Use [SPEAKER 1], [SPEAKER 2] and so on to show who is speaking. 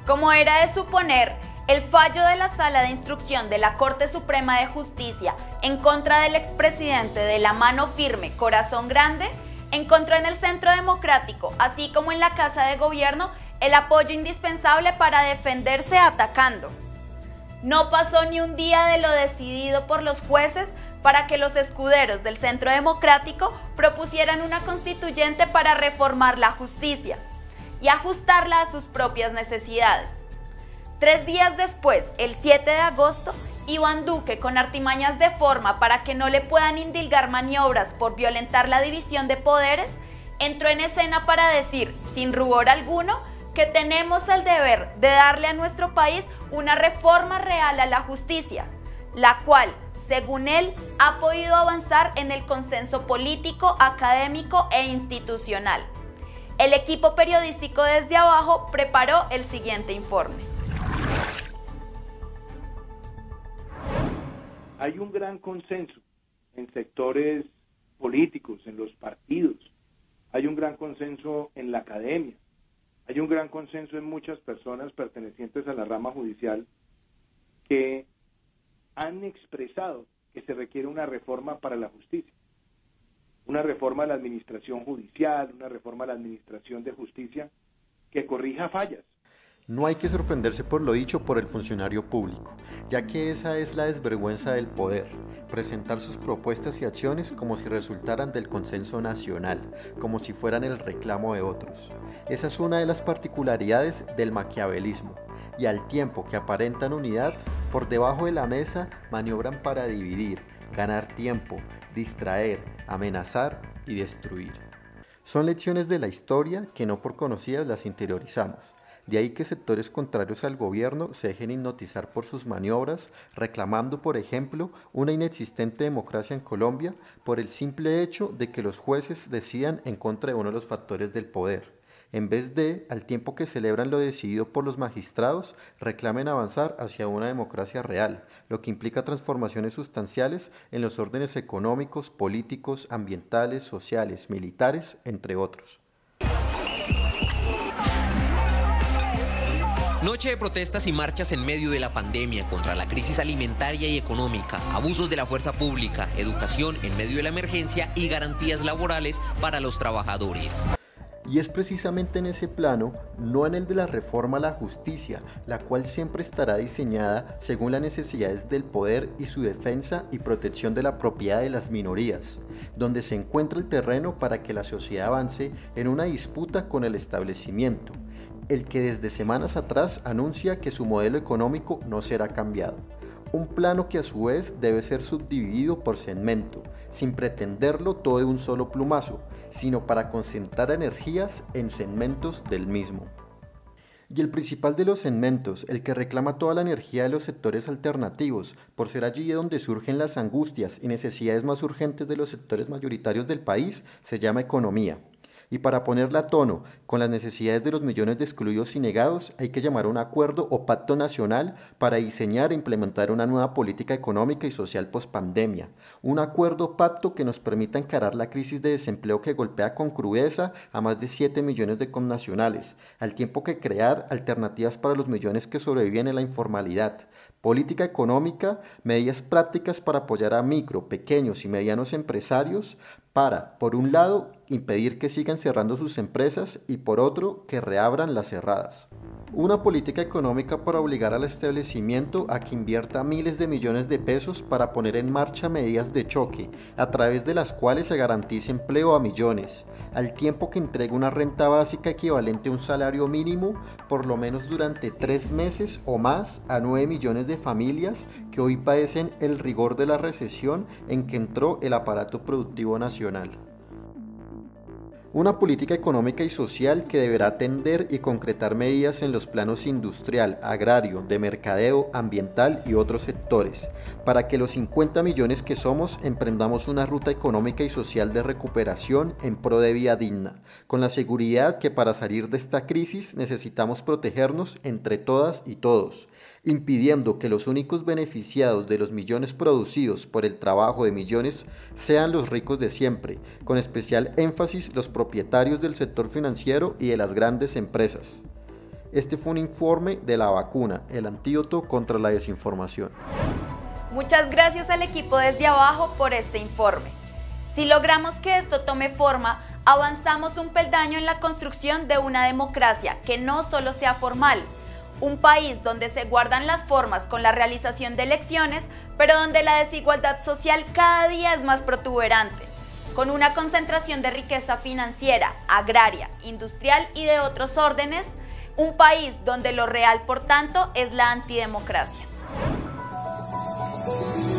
[SPEAKER 1] Como era de suponer, el fallo de la Sala de Instrucción de la Corte Suprema de Justicia en contra del expresidente de la Mano Firme, Corazón Grande, encontró en el Centro Democrático, así como en la Casa de Gobierno, el apoyo indispensable para defenderse atacando. No pasó ni un día de lo decidido por los jueces para que los escuderos del Centro Democrático propusieran una constituyente para reformar la justicia y ajustarla a sus propias necesidades. 3 días después, el 7 de agosto, Iván Duque, con artimañas de forma para que no le puedan indilgar maniobras por violentar la división de poderes, entró en escena para decir, sin rubor alguno, que tenemos el deber de darle a nuestro país una reforma real a la justicia, la cual, según él, ha podido avanzar en el consenso político, académico e institucional. El equipo periodístico Desde Abajo preparó el siguiente informe.
[SPEAKER 2] Hay un gran consenso en sectores políticos, en los partidos, hay un gran consenso en la academia, hay un gran consenso en muchas personas pertenecientes a la rama judicial que han expresado que se requiere una reforma para la justicia, una reforma a la administración judicial, una reforma a la administración de justicia que corrija fallas.
[SPEAKER 3] No hay que sorprenderse por lo dicho por el funcionario público, ya que esa es la desvergüenza del poder, presentar sus propuestas y acciones como si resultaran del consenso nacional, como si fueran el reclamo de otros. Esa es una de las particularidades del maquiavelismo, y al tiempo que aparentan unidad, por debajo de la mesa maniobran para dividir, ganar tiempo, distraer, amenazar y destruir. Son lecciones de la historia que no por conocidas las interiorizamos. De ahí que sectores contrarios al gobierno se dejen hipnotizar por sus maniobras, reclamando, por ejemplo, una inexistente democracia en Colombia por el simple hecho de que los jueces decidan en contra de uno de los factores del poder, en vez de, al tiempo que celebran lo decidido por los magistrados, reclamen avanzar hacia una democracia real, lo que implica transformaciones sustanciales en los órdenes económicos, políticos, ambientales, sociales, militares, entre otros.
[SPEAKER 4] Noche de protestas y marchas en medio de la pandemia contra la crisis alimentaria y económica, abusos de la fuerza pública, educación en medio de la emergencia y garantías laborales para los trabajadores.
[SPEAKER 3] Y es precisamente en ese plano, no en el de la reforma a la justicia, la cual siempre estará diseñada según las necesidades del poder y su defensa y protección de la propiedad de las minorías, donde se encuentra el terreno para que la sociedad avance en una disputa con el establecimiento, el que desde semanas atrás anuncia que su modelo económico no será cambiado. Un plano que a su vez debe ser subdividido por segmento, sin pretenderlo todo de un solo plumazo, sino para concentrar energías en segmentos del mismo. Y el principal de los segmentos, el que reclama toda la energía de los sectores alternativos, por ser allí donde surgen las angustias y necesidades más urgentes de los sectores mayoritarios del país, se llama economía. Y para ponerla a tono con las necesidades de los millones de excluidos y negados, hay que llamar a un acuerdo o pacto nacional para diseñar e implementar una nueva política económica y social pospandemia. Un acuerdo o pacto que nos permita encarar la crisis de desempleo que golpea con crudeza a más de 7 millones de connacionales, al tiempo que crear alternativas para los millones que sobreviven en la informalidad. Política económica, medidas prácticas para apoyar a micro, pequeños y medianos empresarios para, por un lado, impedir que sigan cerrando sus empresas y por otro, que reabran las cerradas. Una política económica para obligar al establecimiento a que invierta miles de millones de pesos para poner en marcha medidas de choque, a través de las cuales se garantice empleo a millones, al tiempo que entregue una renta básica equivalente a un salario mínimo, por lo menos durante 3 meses o más, a 9 millones de familias que hoy padecen el rigor de la recesión en que entró el aparato productivo nacional. Una política económica y social que deberá atender y concretar medidas en los planos industrial, agrario, de mercadeo, ambiental y otros sectores, para que los 50 millones que somos emprendamos una ruta económica y social de recuperación en pro de vida digna, con la seguridad que para salir de esta crisis necesitamos protegernos entre todas y todos, impidiendo que los únicos beneficiados de los millones producidos por el trabajo de millones sean los ricos de siempre, con especial énfasis los propietarios del sector financiero y de las grandes empresas. Este fue un informe de La Vacuna, el antídoto contra la desinformación.
[SPEAKER 1] Muchas gracias al equipo Desde Abajo por este informe. Si logramos que esto tome forma, avanzamos un peldaño en la construcción de una democracia que no solo sea formal, un país donde se guardan las formas con la realización de elecciones, pero donde la desigualdad social cada día es más protuberante, con una concentración de riqueza financiera, agraria, industrial y de otros órdenes, un país donde lo real, por tanto, es la antidemocracia.